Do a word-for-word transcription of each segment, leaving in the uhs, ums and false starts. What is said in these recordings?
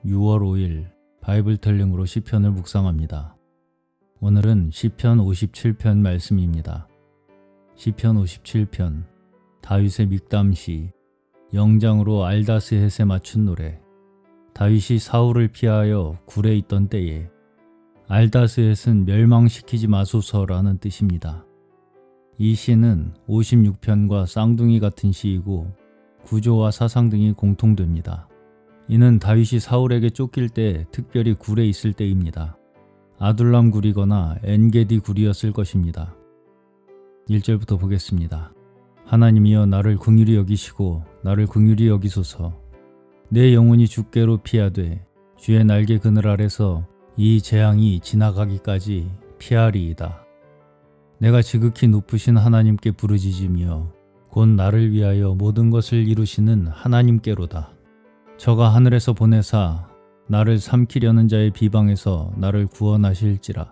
유월 오일 바이블텔링으로 시편을 묵상합니다. 오늘은 시편 오십칠 편 말씀입니다. 시편 오십칠 편 다윗의 믹담시 영장으로 알다스헷에 맞춘 노래. 다윗이 사울을 피하여 굴에 있던 때에 알다스헷은 멸망시키지 마소서라는 뜻입니다. 이 시는 오십육 편과 쌍둥이 같은 시이고 구조와 사상 등이 공통됩니다. 이는 다윗이 사울에게 쫓길 때 특별히 굴에 있을 때입니다. 아둘람 굴이거나 엔게디 굴이었을 것입니다. 일 절부터 보겠습니다. 하나님이여 나를 긍휼히 여기시고 나를 긍휼히 여기소서. 내 영혼이 주께로 피하되 주의 날개 그늘 아래서 이 재앙이 지나가기까지 피하리이다. 내가 지극히 높으신 하나님께 부르짖으며 곧 나를 위하여 모든 것을 이루시는 하나님께로다. 저가 하늘에서 보내사 나를 삼키려는 자의 비방에서 나를 구원하실지라.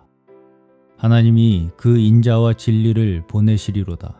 하나님이 그 인자와 진리를 보내시리로다.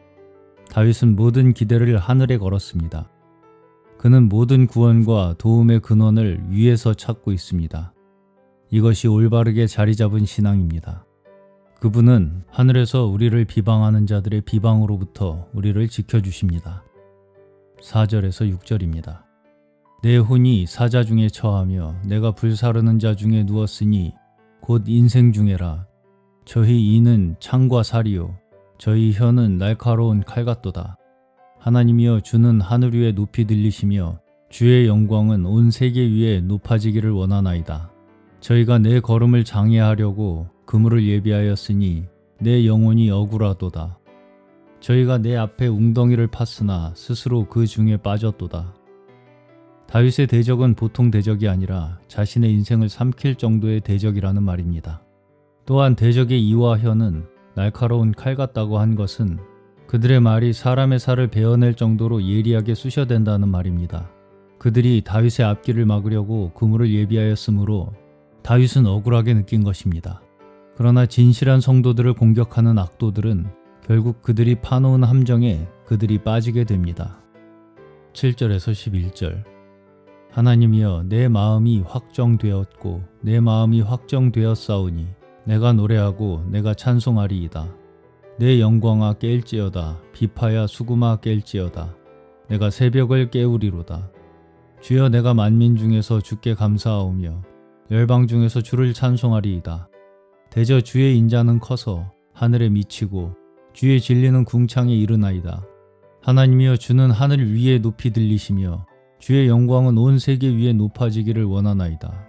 다윗은 모든 기대를 하늘에 걸었습니다. 그는 모든 구원과 도움의 근원을 위에서 찾고 있습니다. 이것이 올바르게 자리 잡은 신앙입니다. 그분은 하늘에서 우리를 비방하는 자들의 비방으로부터 우리를 지켜주십니다. 사 절에서 육 절입니다. 내 혼이 사자 중에 처하며 내가 불사르는 자 중에 누웠으니 곧 인생 중에라. 저희 이는 창과 살이요 저희 혀는 날카로운 칼 같도다. 하나님이여 주는 하늘 위에 높이 들리시며 주의 영광은 온 세계 위에 높아지기를 원하나이다. 저희가 내 걸음을 장애하려고 그물을 예비하였으니 내 영혼이 억울하도다. 저희가 내 앞에 웅덩이를 팠으나 스스로 그 중에 빠졌도다. 다윗의 대적은 보통 대적이 아니라 자신의 인생을 삼킬 정도의 대적이라는 말입니다. 또한 대적의 이와 혀는 날카로운 칼 같다고 한 것은 그들의 말이 사람의 살을 베어낼 정도로 예리하게 쑤셔댄다는 말입니다. 그들이 다윗의 앞길을 막으려고 그물을 예비하였으므로 다윗은 억울하게 느낀 것입니다. 그러나 진실한 성도들을 공격하는 악도들은 결국 그들이 파놓은 함정에 그들이 빠지게 됩니다. 칠 절에서 십일 절. 하나님이여 내 마음이 확정되었고 내 마음이 확정되었사오니 내가 노래하고 내가 찬송하리이다. 내 영광아 깰지어다. 비파야 수구마 깰지어다. 내가 새벽을 깨우리로다. 주여 내가 만민 중에서 주께 감사하오며 열방 중에서 주를 찬송하리이다. 대저 주의 인자는 커서 하늘에 미치고 주의 진리는 궁창에 이르나이다. 하나님이여 주는 하늘 위에 높이 들리시며 주의 영광은 온 세계 위에 높아지기를 원하나이다.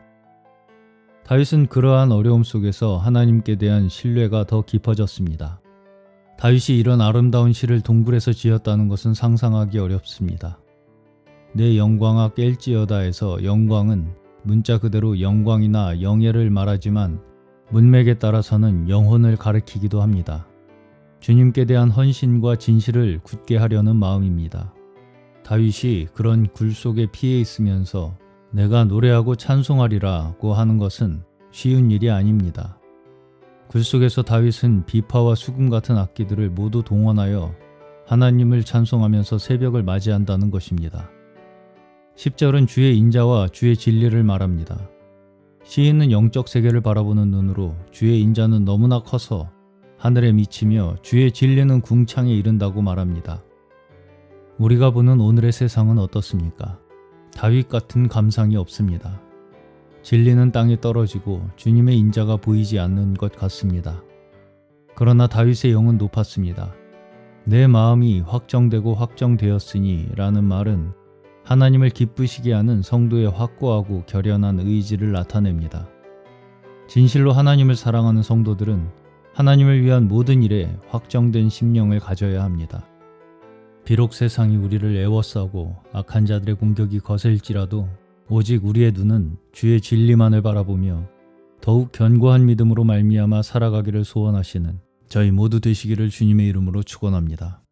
다윗은 그러한 어려움 속에서 하나님께 대한 신뢰가 더 깊어졌습니다. 다윗이 이런 아름다운 시를 동굴에서 지었다는 것은 상상하기 어렵습니다. 내 영광아 깰지어다에서 영광은 문자 그대로 영광이나 영예를 말하지만 문맥에 따라서는 영혼을 가리키기도 합니다. 주님께 대한 헌신과 진실을 굳게 하려는 마음입니다. 다윗이 그런 굴 속에 피해 있으면서 내가 노래하고 찬송하리라고 하는 것은 쉬운 일이 아닙니다. 굴 속에서 다윗은 비파와 수금 같은 악기들을 모두 동원하여 하나님을 찬송하면서 새벽을 맞이한다는 것입니다. 십 절은 주의 인자와 주의 진리를 말합니다. 시인은 영적 세계를 바라보는 눈으로 주의 인자는 너무나 커서 하늘에 미치며 주의 진리는 궁창에 이른다고 말합니다. 우리가 보는 오늘의 세상은 어떻습니까? 다윗 같은 감상이 없습니다. 진리는 땅에 떨어지고 주님의 인자가 보이지 않는 것 같습니다. 그러나 다윗의 영은 높았습니다. 내 마음이 확정되고 확정되었으니 라는 말은 하나님을 기쁘시게 하는 성도의 확고하고 결연한 의지를 나타냅니다. 진실로 하나님을 사랑하는 성도들은 하나님을 위한 모든 일에 확정된 심령을 가져야 합니다. 비록 세상이 우리를 애워싸고 악한 자들의 공격이 거셀지라도 오직 우리의 눈은 주의 진리만을 바라보며 더욱 견고한 믿음으로 말미암아 살아가기를 소원하시는 저희 모두 되시기를 주님의 이름으로 축원합니다.